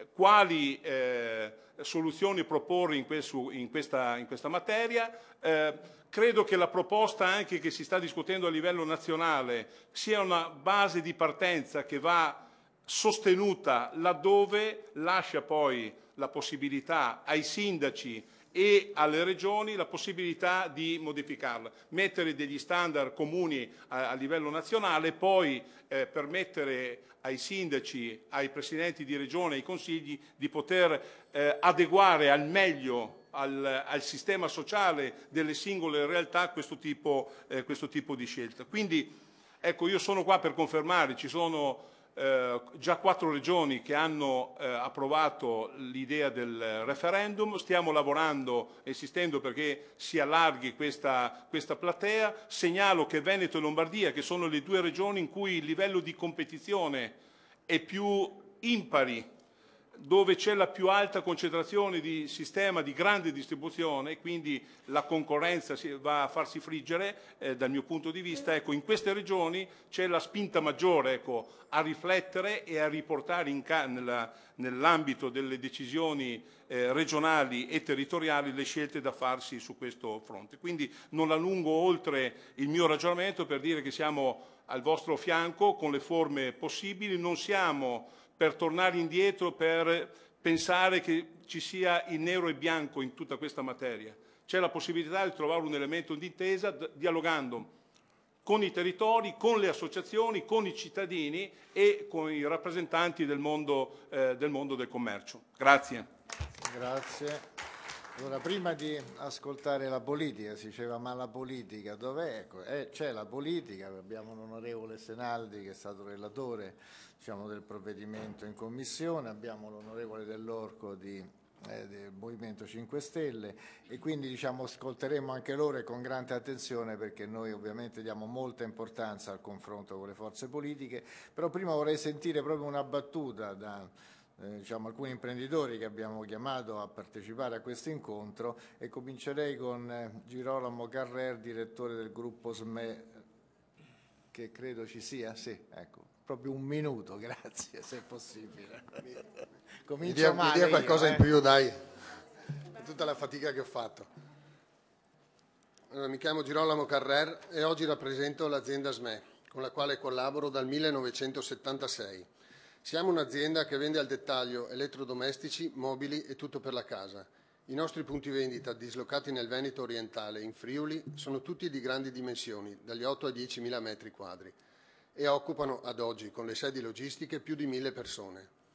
quali eh, soluzioni proporre in, questo, in, questa, in questa materia. Eh, credo che la proposta anche che si sta discutendo a livello nazionale sia una base di partenza che va sostenuta laddove lascia poi la possibilità ai sindaci e alle regioni la possibilità di modificarla, mettere degli standard comuni a, a livello nazionale, poi eh, permettere ai sindaci, ai presidenti di regione, ai consigli di poter eh, adeguare al meglio al, al sistema sociale delle singole realtà questo tipo, eh, questo tipo di scelta. Quindi ecco, io sono qua per confermare, ci sono Eh, già quattro regioni che hanno eh, approvato l'idea del referendum, stiamo lavorando e insistendo perché si allarghi questa, questa platea. Segnalo che Veneto e Lombardia, che sono le due regioni in cui il livello di competizione è più impari, dove c'è la più alta concentrazione di sistema di grande distribuzione, quindi la concorrenza va a farsi friggere eh, dal mio punto di vista, ecco, in queste regioni c'è la spinta maggiore ecco, a riflettere e a riportare in nella, nell'ambito delle decisioni eh, regionali e territoriali le scelte da farsi su questo fronte. Quindi non allungo oltre il mio ragionamento per dire che siamo al vostro fianco con le forme possibili, non siamo per tornare indietro, per pensare che ci sia il nero e bianco in tutta questa materia. C'è la possibilità di trovare un elemento di intesa dialogando con i territori, con le associazioni, con i cittadini e con i rappresentanti del mondo, eh, del, mondo del commercio. Grazie. Grazie. Allora, prima di ascoltare la politica, si diceva ma la politica dov'è? Ecco, eh, c'è la politica, abbiamo l'onorevole Senaldi che è stato relatore diciamo, del provvedimento in commissione, abbiamo l'onorevole Dell'Orco di, eh, del Movimento cinque Stelle e quindi diciamo, ascolteremo anche loro e con grande attenzione perché noi ovviamente diamo molta importanza al confronto con le forze politiche, però prima vorrei sentire proprio una battuta da Eh, diciamo, alcuni imprenditori che abbiamo chiamato a partecipare a questo incontro e comincerei con eh, Girolamo Carrer, direttore del gruppo S M E, che credo ci sia, sì, ecco, proprio un minuto, grazie, se è possibile. Comincio mi dia, male mi dia qualcosa io, in eh. più, dai, per tutta la fatica che ho fatto. Allora, mi chiamo Girolamo Carrer e oggi rappresento l'azienda S M E, con la quale collaboro dal millenovecentosettantasei. Siamo un'azienda che vende al dettaglio elettrodomestici, mobili e tutto per la casa. I nostri punti vendita, dislocati nel Veneto orientale e in Friuli, sono tutti di grandi dimensioni, dagli otto ai diecimila metri quadri, e occupano ad oggi, con le sedi logistiche, più di mille persone.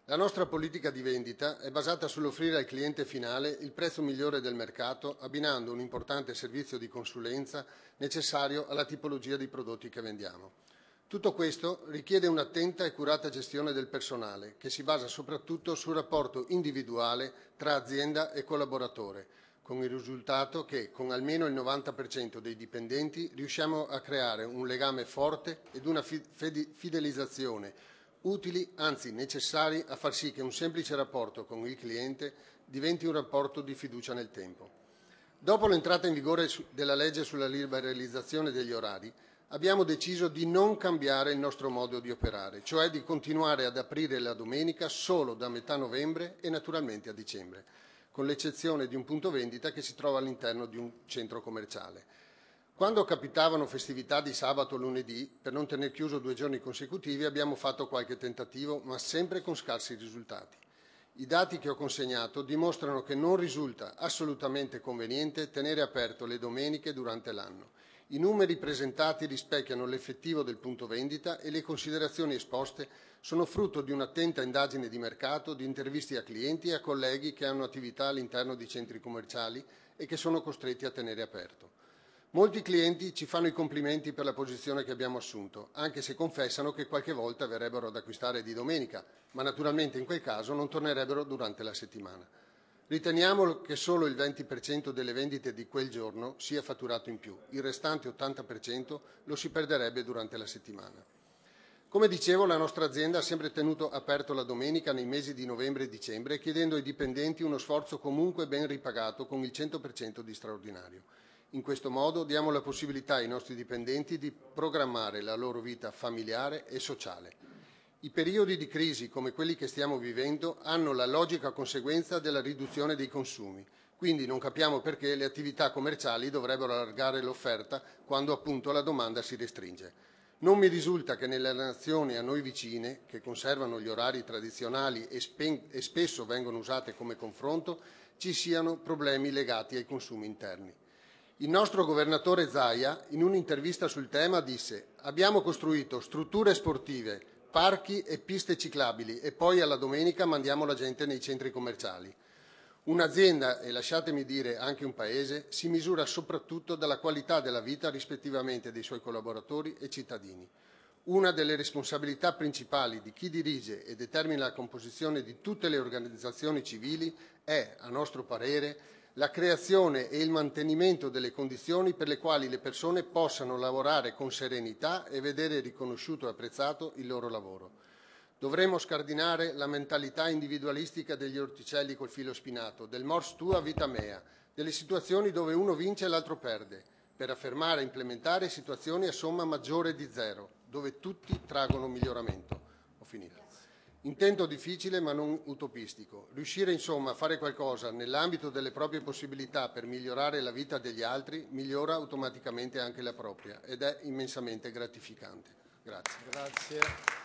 La nostra politica di vendita è basata sull'offrire al cliente finale il prezzo migliore del mercato, abbinando un importante servizio di consulenza necessario alla tipologia di prodotti che vendiamo. Tutto questo richiede un'attenta e curata gestione del personale, che si basa soprattutto sul rapporto individuale tra azienda e collaboratore, con il risultato che, con almeno il novanta per cento dei dipendenti, riusciamo a creare un legame forte ed una fidelizzazione utili, anzi necessari, a far sì che un semplice rapporto con il cliente diventi un rapporto di fiducia nel tempo. Dopo l'entrata in vigore della legge sulla liberalizzazione degli orari, abbiamo deciso di non cambiare il nostro modo di operare, cioè di continuare ad aprire la domenica solo da metà novembre e naturalmente a dicembre, con l'eccezione di un punto vendita che si trova all'interno di un centro commerciale. Quando capitavano festività di sabato o lunedì, per non tener chiuso due giorni consecutivi, abbiamo fatto qualche tentativo, ma sempre con scarsi risultati. I dati che ho consegnato dimostrano che non risulta assolutamente conveniente tenere aperto le domeniche durante l'anno. I numeri presentati rispecchiano l'effettivo del punto vendita e le considerazioni esposte sono frutto di un'attenta indagine di mercato, di interviste a clienti e a colleghi che hanno attività all'interno di centri commerciali e che sono costretti a tenere aperto. Molti clienti ci fanno i complimenti per la posizione che abbiamo assunto, anche se confessano che qualche volta verrebbero ad acquistare di domenica, ma naturalmente in quel caso non tornerebbero durante la settimana. Riteniamo che solo il venti per cento delle vendite di quel giorno sia fatturato in più, il restante ottanta per cento lo si perderebbe durante la settimana. Come dicevo, la nostra azienda ha sempre tenuto aperto la domenica nei mesi di novembre e dicembre, chiedendo ai dipendenti uno sforzo comunque ben ripagato con il cento per cento di straordinario. In questo modo diamo la possibilità ai nostri dipendenti di programmare la loro vita familiare e sociale. I periodi di crisi come quelli che stiamo vivendo hanno la logica conseguenza della riduzione dei consumi, quindi non capiamo perché le attività commerciali dovrebbero allargare l'offerta quando appunto la domanda si restringe. Non mi risulta che nelle nazioni a noi vicine, che conservano gli orari tradizionali e, e spesso vengono usate come confronto, ci siano problemi legati ai consumi interni. Il nostro governatore Zaia, in un'intervista sul tema, disse: «Abbiamo costruito strutture sportive, parchi e piste ciclabili e poi alla domenica mandiamo la gente nei centri commerciali». Un'azienda, e lasciatemi dire anche un paese, si misura soprattutto dalla qualità della vita rispettivamente dei suoi collaboratori e cittadini. Una delle responsabilità principali di chi dirige e determina la composizione di tutte le organizzazioni civili è, a nostro parere, la creazione e il mantenimento delle condizioni per le quali le persone possano lavorare con serenità e vedere riconosciuto e apprezzato il loro lavoro. Dovremmo scardinare la mentalità individualistica degli orticelli col filo spinato, del mors tua vita mea, delle situazioni dove uno vince e l'altro perde, per affermare e implementare situazioni a somma maggiore di zero, dove tutti traggono miglioramento. Ho finito. Intento difficile ma non utopistico. Riuscire insomma a fare qualcosa nell'ambito delle proprie possibilità per migliorare la vita degli altri migliora automaticamente anche la propria ed è immensamente gratificante. Grazie. Grazie.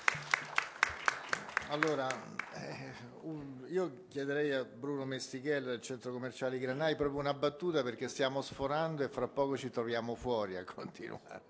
Allora, eh, un, io chiederei a Bruno Mestichella del Centro Commerciale Granai proprio una battuta perché stiamo sforando e fra poco ci troviamo fuori a continuare.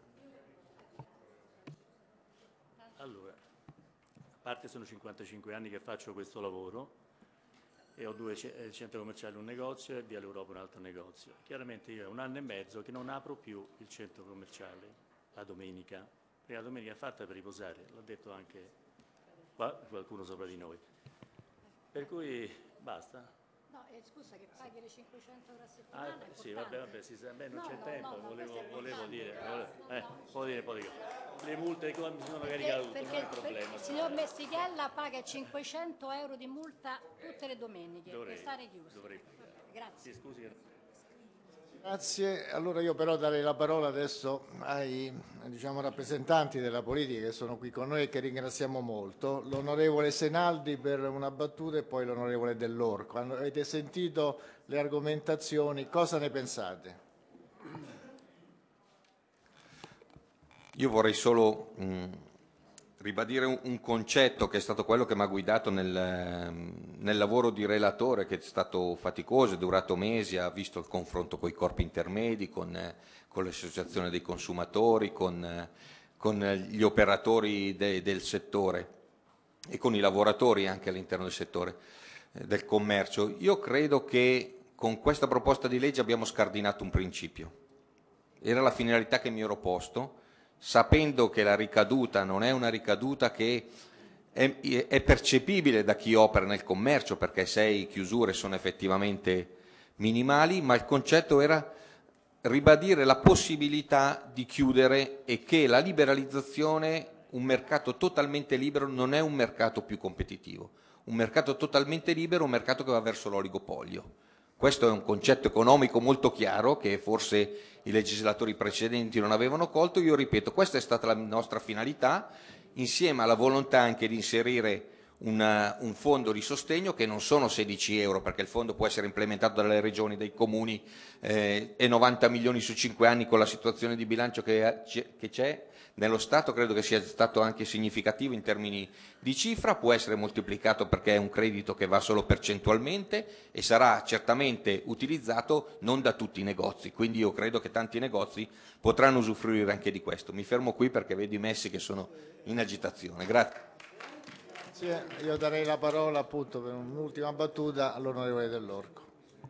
Allora, a parte sono cinquantacinque anni che faccio questo lavoro e ho due centri commerciali, un negozio e Via l'Europa un altro negozio. Chiaramente io è un anno e mezzo che non apro più il centro commerciale la domenica, perché la domenica è fatta per riposare, l'ha detto anche qualcuno sopra di noi. Per cui basta. No, eh, scusa, che paghi le cinquecento euro a settimana. Ah, sì, vabbè, vabbè, sì, beh, non no, c'è no, tempo, no, volevo, volevo dire, no, volevo, no, eh, no. può dire, può dire. Le multe come bisogna caricare tutto, non è un problema. Il signor Mestichella paga cinquecento euro di multa tutte le domeniche dovrei, per stare chiuso. Dovrei pagare. Grazie. Sì, scusi. Grazie, allora io però darei la parola adesso ai diciamo, rappresentanti della politica che sono qui con noi e che ringraziamo molto, l'onorevole Senaldi per una battuta e poi l'onorevole Dell'Orco. Avete sentito le argomentazioni, cosa ne pensate? Io vorrei solo mh, ribadire un, un concetto che è stato quello che mi ha guidato nel, nel lavoro di relatore, che è stato faticoso, è durato mesi, ha visto il confronto con i corpi intermedi, con, con l'associazione dei consumatori, con, con gli operatori de, del settore. e con i lavoratori anche all'interno del settore eh, del commercio. Io credo che con questa proposta di legge abbiamo scardinato un principio. Era la finalità che mi ero posto, sapendo che la ricaduta non è una ricaduta che è, è percepibile da chi opera nel commercio, perché sei chiusure sono effettivamente minimali, ma il concetto era ribadire la possibilità di chiudere e che la liberalizzazione, un mercato totalmente libero, non è un mercato più competitivo. Un mercato totalmente libero è un mercato che va verso l'oligopolio. Questo è un concetto economico molto chiaro che forse i legislatori precedenti non avevano colto. Io ripeto, questa è stata la nostra finalità, insieme alla volontà anche di inserire una, un fondo di sostegno che non sono sedici euro, perché il fondo può essere implementato dalle regioni, dai comuni, eh, e novanta milioni su cinque anni con la situazione di bilancio che, che c'è nello Stato, credo che sia stato anche significativo in termini di cifra, può essere moltiplicato perché è un credito che va solo percentualmente e sarà certamente utilizzato non da tutti i negozi, quindi io credo che tanti negozi potranno usufruire anche di questo. Mi fermo qui perché vedo i messi che sono in agitazione. Grazie. Sì, io darei la parola appunto per un'ultima battuta all'onorevole Dell'Orco.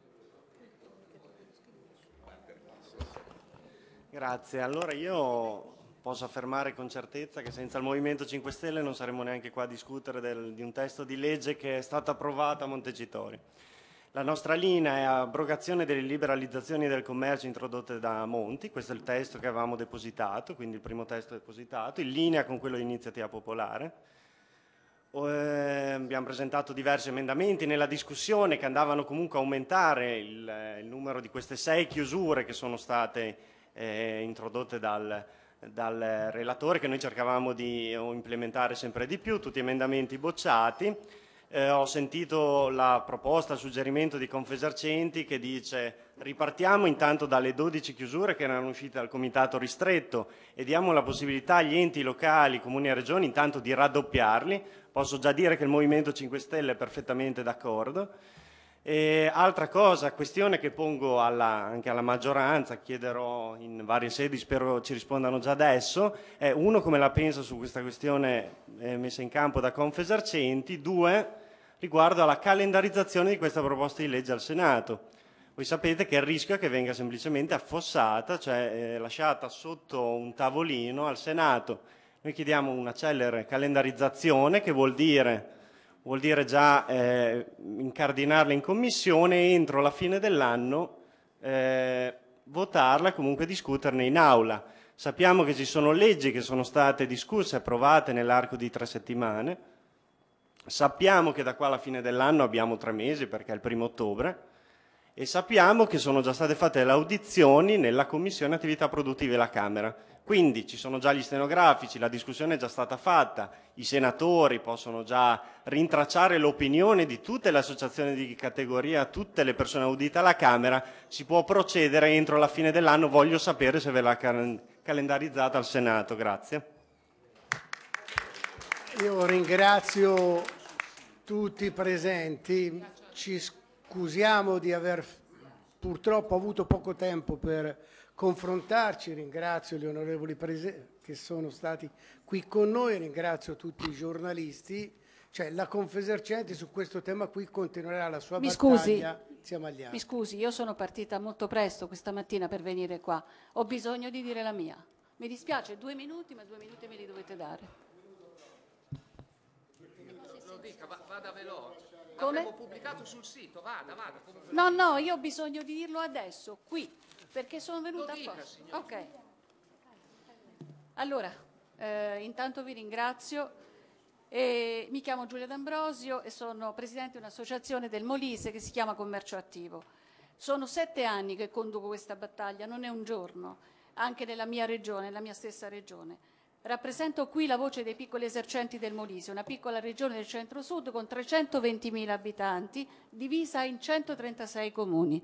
Grazie, allora io posso affermare con certezza che senza il Movimento cinque Stelle non saremmo neanche qua a discutere del, di un testo di legge che è stato approvato a Montecitorio. La nostra linea è abrogazione delle liberalizzazioni del commercio introdotte da Monti, questo è il testo che avevamo depositato, quindi il primo testo depositato, in linea con quello di Iniziativa Popolare. Eh, abbiamo presentato diversi emendamenti nella discussione che andavano comunque a aumentare il, il numero di queste sei chiusure che sono state eh, introdotte dal dal relatore, che noi cercavamo di implementare sempre di più, tutti emendamenti bocciati. Eh, ho sentito la proposta, il suggerimento di Confesercenti che dice ripartiamo intanto dalle dodici chiusure che erano uscite dal comitato ristretto e diamo la possibilità agli enti locali, comuni e regioni intanto di raddoppiarli. Posso già dire che il Movimento cinque Stelle è perfettamente d'accordo. E altra cosa, questione che pongo alla, anche alla maggioranza, chiederò in varie sedi, spero ci rispondano già adesso, è uno come la pensa su questa questione eh, messa in campo da Confesercenti, due riguardo alla calendarizzazione di questa proposta di legge al Senato. Voi sapete che il rischio è che venga semplicemente affossata, cioè eh, lasciata sotto un tavolino al Senato. Noi chiediamo una celere calendarizzazione, che vuol dire... vuol dire già eh, incardinarla in commissione e entro la fine dell'anno eh, votarla e comunque discuterne in aula. Sappiamo che ci sono leggi che sono state discusse e approvate nell'arco di tre settimane, sappiamo che da qua alla fine dell'anno abbiamo tre mesi perché è il primo ottobre e sappiamo che sono già state fatte le audizioni nella Commissione Attività Produttive della Camera. Quindi ci sono già gli stenografici, la discussione è già stata fatta, i senatori possono già rintracciare l'opinione di tutte le associazioni di categoria, tutte le persone audite alla Camera, si può procedere entro la fine dell'anno, voglio sapere se verrà calendarizzata al Senato. Grazie. Io ringrazio tutti i presenti, ci scusiamo di aver purtroppo avuto poco tempo per confrontarci, ringrazio gli onorevoli che sono stati qui con noi, ringrazio tutti i giornalisti, cioè la Confesercenti su questo tema qui continuerà la sua mi battaglia scusi, insieme agli altri. Mi scusi, io sono partita molto presto questa mattina per venire qua, ho bisogno di dire la mia. Mi dispiace, due minuti, ma due minuti me li dovete dare. Lo dica, vada veloce. Come? L'abbiamo pubblicato sul sito, vada, vada. No, no, io ho bisogno di dirlo adesso, qui, perché sono venuta dica, apposta. signora. Ok. Allora, eh, intanto vi ringrazio. E mi chiamo Giulia D'Ambrosio e sono presidente di un'associazione del Molise che si chiama Commercio Attivo. Sono sette anni che conduco questa battaglia, non è un giorno, anche nella mia regione, nella mia stessa regione. Rappresento qui la voce dei piccoli esercenti del Molise, una piccola regione del centro-sud con trecentoventimila abitanti, divisa in centotrentasei comuni.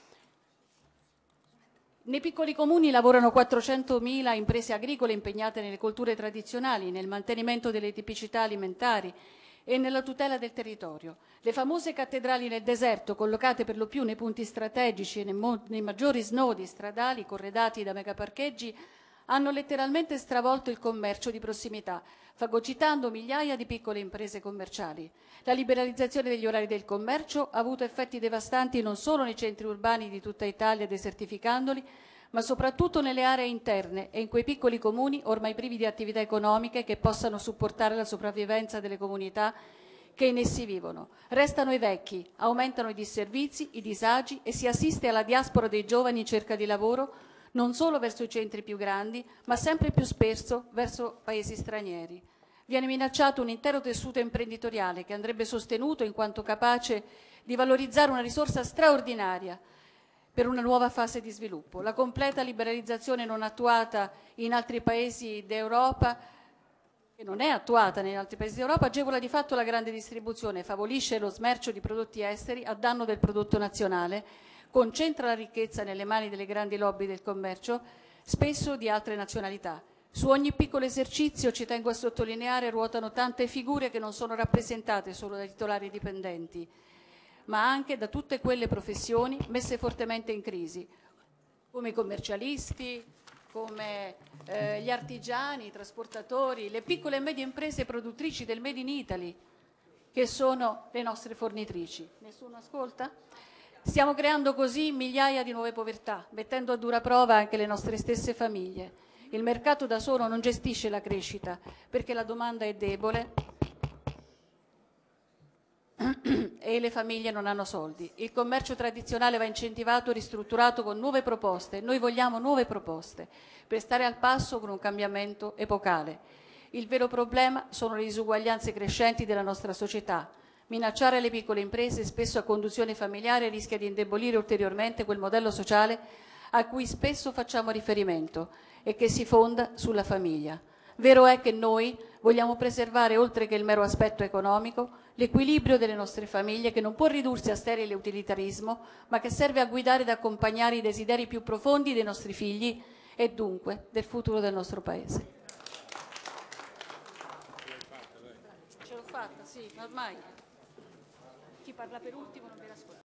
Nei piccoli comuni lavorano quattrocentomila imprese agricole impegnate nelle colture tradizionali, nel mantenimento delle tipicità alimentari e nella tutela del territorio. Le famose cattedrali nel deserto, collocate per lo più nei punti strategici e nei, nei maggiori snodi stradali corredati da megaparcheggi, hanno letteralmente stravolto il commercio di prossimità, fagocitando migliaia di piccole imprese commerciali. La liberalizzazione degli orari del commercio ha avuto effetti devastanti non solo nei centri urbani di tutta Italia, desertificandoli, ma soprattutto nelle aree interne e in quei piccoli comuni ormai privi di attività economiche che possano supportare la sopravvivenza delle comunità che in essi vivono. Restano i vecchi, aumentano i disservizi, i disagi e si assiste alla diaspora dei giovani in cerca di lavoro non solo verso i centri più grandi, ma sempre più spesso verso paesi stranieri. Viene minacciato un intero tessuto imprenditoriale che andrebbe sostenuto in quanto capace di valorizzare una risorsa straordinaria per una nuova fase di sviluppo. La completa liberalizzazione non attuata in altri paesi d'Europa, che non è attuata negli altri paesi d'Europa, agevola di fatto la grande distribuzione, favorisce lo smercio di prodotti esteri a danno del prodotto nazionale, concentra la ricchezza nelle mani delle grandi lobby del commercio, spesso di altre nazionalità. Su ogni piccolo esercizio, ci tengo a sottolineare, ruotano tante figure che non sono rappresentate solo dai titolari dipendenti, ma anche da tutte quelle professioni messe fortemente in crisi, come i commercialisti, come eh, gli artigiani, i trasportatori, le piccole e medie imprese produttrici del Made in Italy, che sono le nostre fornitrici. Nessuno ascolta? Stiamo creando così migliaia di nuove povertà, mettendo a dura prova anche le nostre stesse famiglie. Il mercato da solo non gestisce la crescita, perché la domanda è debole e le famiglie non hanno soldi. Il commercio tradizionale va incentivato e ristrutturato con nuove proposte. Noi vogliamo nuove proposte per stare al passo con un cambiamento epocale. Il vero problema sono le disuguaglianze crescenti della nostra società. Minacciare le piccole imprese, spesso a conduzione familiare, rischia di indebolire ulteriormente quel modello sociale a cui spesso facciamo riferimento e che si fonda sulla famiglia. Vero è che noi vogliamo preservare, oltre che il mero aspetto economico, l'equilibrio delle nostre famiglie, che non può ridursi a sterile utilitarismo, ma che serve a guidare ed accompagnare i desideri più profondi dei nostri figli e dunque del futuro del nostro Paese. Ce l'ho fatta, sì, ma ormai chi parla per ultimo non viene ascoltato.